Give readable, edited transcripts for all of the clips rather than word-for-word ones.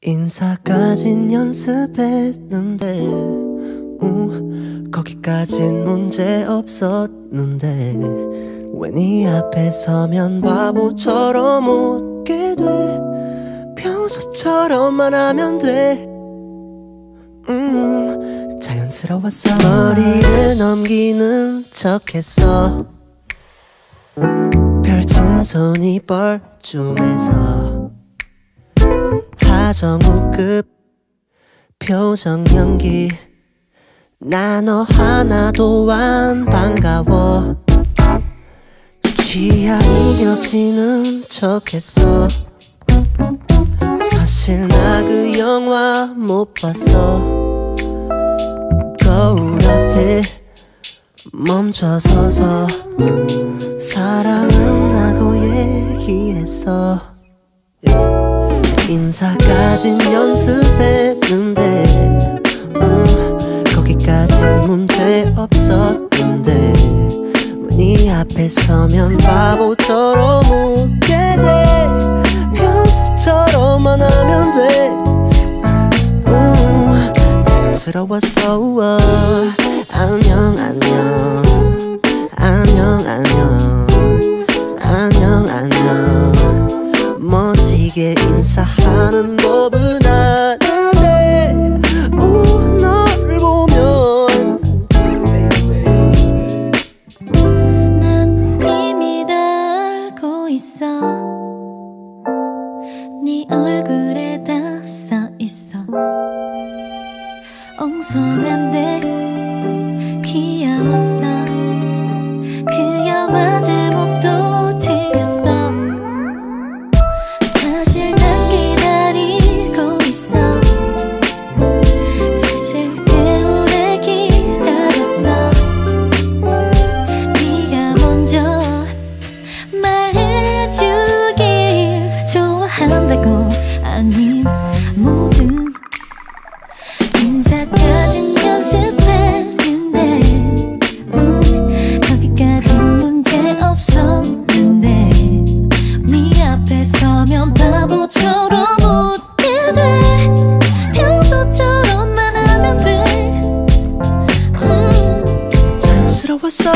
인사까진 연습했는데 거기까진 문제 없었는데 왜 네 앞에 서면 바보처럼 웃게 돼. 평소처럼만 하면 돼. 자연스러웠어. 머리를 넘기는 척했어. 펼친 손이 뻘쭘해서 하정우급 표정 연기. 나 너 하나도 안 반가워. 취향이 겹치는 척했어. 사실 나 그 영화 못 봤어. 거울 앞에 멈춰서서 사랑은 하고 얘기했어. 인사까진 연습했는데 거기까진 문제 없었는데 네 앞에 서면 바보처럼 웃게 돼. 평소처럼만 하면 돼. 자연스러웠어. 안녕 안녕 안녕 안녕 안녕 안녕. 멋지게 인사하는 법은 아는데 널 보면 난 이미 다 알고 있어. 네 얼굴에 다 써있어. 엉성한데 귀여웠어. 그 영화 제목도 틀렸어. 사실 난 기다리고 있어. 사실 꽤 오래 기다렸어. 네가 먼저 말해주길 좋아한다고. 아님 뭐든. 인사까진 연습했는데 거기까진 문제 없었는데 네 앞에 서면 바보처럼 웃게 돼. 평소처럼만 하면 돼. 자연스러웠어.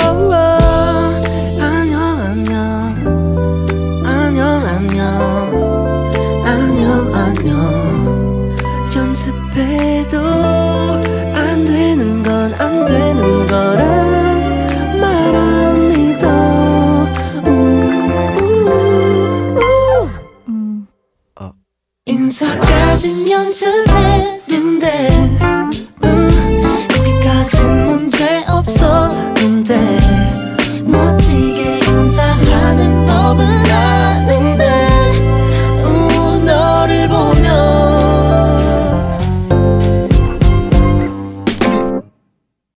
안녕 안녕 안녕 안녕 안녕 안녕. 연습해도 안 되는 건 안 되는 거라 말 안 믿어. 인사까진 연습했는데